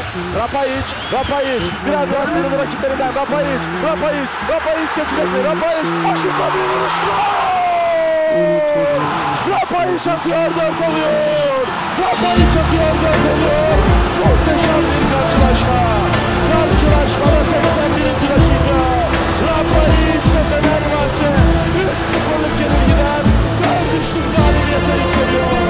Rapayic biraz sıyrıldı rakiplerinden. Rapayic geçecek mi? Rapayic aşırtma bir vuruş. Rapayic atıyor, 4 oluyor. Muhteşem bir karşılaşma. Karşılaşmada 81. dakika. Rapayic ve Fenerbahçe 3-0'lık yenilgiden 4-3'lük galibiyete yükseliyor.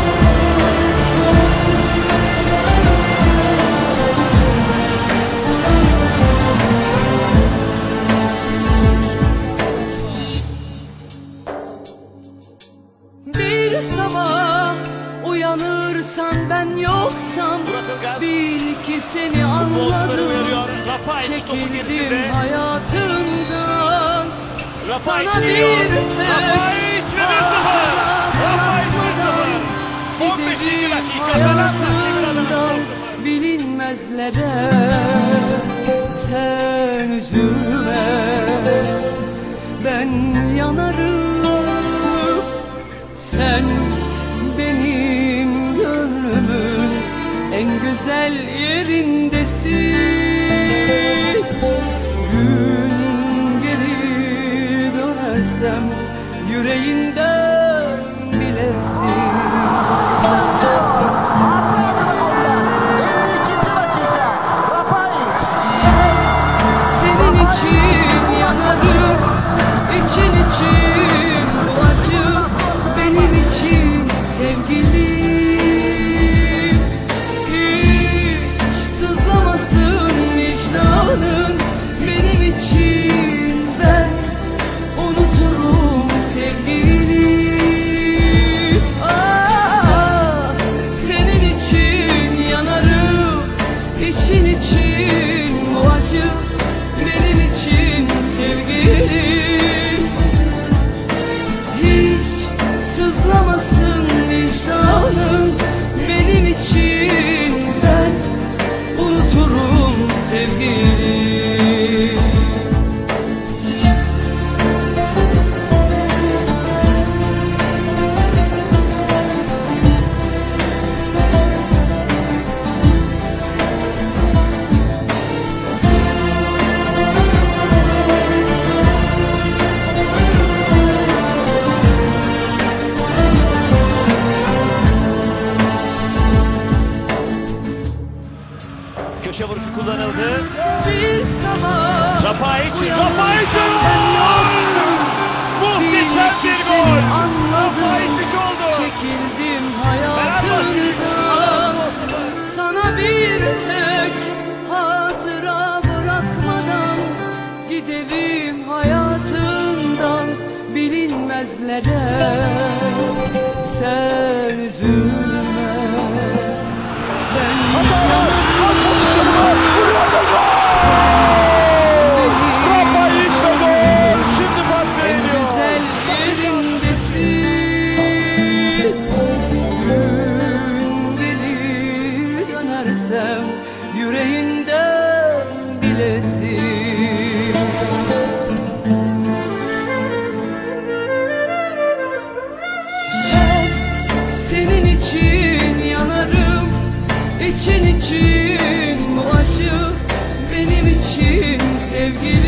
Bir sabah uyanırsan ben yoksam, bil ki seni anladım. Çekildim hayatımdan, sana bir tek hatıra bırakmadan giderim hayatımdan bilinmezlere. Sen üzülme, ben yanarım. Sen benim gönlümün en güzel yerindesin. Gün gelir dönersem yüreğinden bilesin. Senin için yanarım, için bu acı. Benim için sevgilim, hiç sızlamasın vicdanın. Benim için ben unuturum sevgilim. Senin için yanarım, için bu acı. Benim için sevgilim, sızlamasın vicdanım. Benim için ben unuturum sevgilim. Köşe vuruşu kullanıldı. Bir sabah Rapayic muhteşem bir gol. Rapayic oldu. Çekildim hayatımdan, sana bir tek hatıra bırakmadan giderim hayatımdan bilinmezlere. Sen üzülme, ben yanarım. En güzel yerindesin. Gün gelir dönersem yüreğinden bilesin. Senin için yanarım, için bu acı. Benim için sevgilim.